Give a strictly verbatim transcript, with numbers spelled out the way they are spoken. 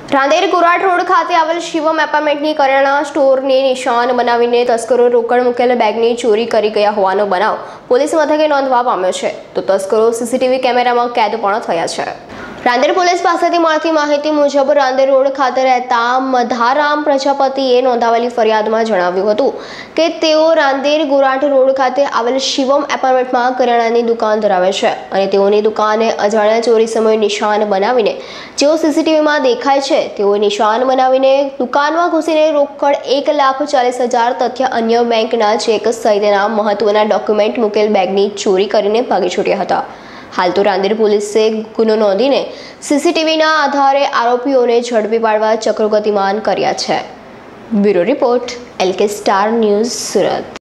Rander કુરાટ road ખાતે આવેલ શિવમ એપાર્ટમેન્ટની કરિયાણા સ્ટોરને નિશાન બનાવીને તસ્કરો રોકડ મૂકેલ બેગની ચોરી કરી ગયા હોવાનો બનાવ પોલીસ મથકે નોંધવા પામ્યો છે, તો તસ્કરો સીસીટીવી કેમેરામાં કેદ પણ થયા છે। રાંદેર પોલીસ પાસેથી મળતી માહિતી મુજબ રાંદેર રોડ ખાતે રહેતા મધારામ પ્રજાપતિએ નોંધાવેલી ફરિયાદમાં જણાવ્યું હતું કે તેઓ રાંદેર કુરાટ રોડ ખાતે આવેલ શિવમ એપાર્ટમેન્ટમાં કરિયાણાની દુકાન ધરાવે છે અને તેઓની દુકાને અજાણ્યા ચોરી સમયે નિશાન બનાવીને જેઓ સીસીટીવીમાં દેખાય છે તેઓ નિશાન બનાવીને દુકાનમાં ઘૂસીને રોકડ એક લાખ ચાલીસ હજાર તથા અન્ય બેંકના ચેક સહિતના મહત્વના ડોક્યુમેન્ટ મૂકેલ બેગની ચોરી કરીને ભાગી છૂટ્યા હતા। હાલ તો રાંદેર પોલીસે ગુનો નોંધીને સીસીટીવીના આધારે આરોપીઓને ઝડપી પાડવા ચક્રો ગતિમાન કર્યા છે। Bureau report, LK star news, Surat.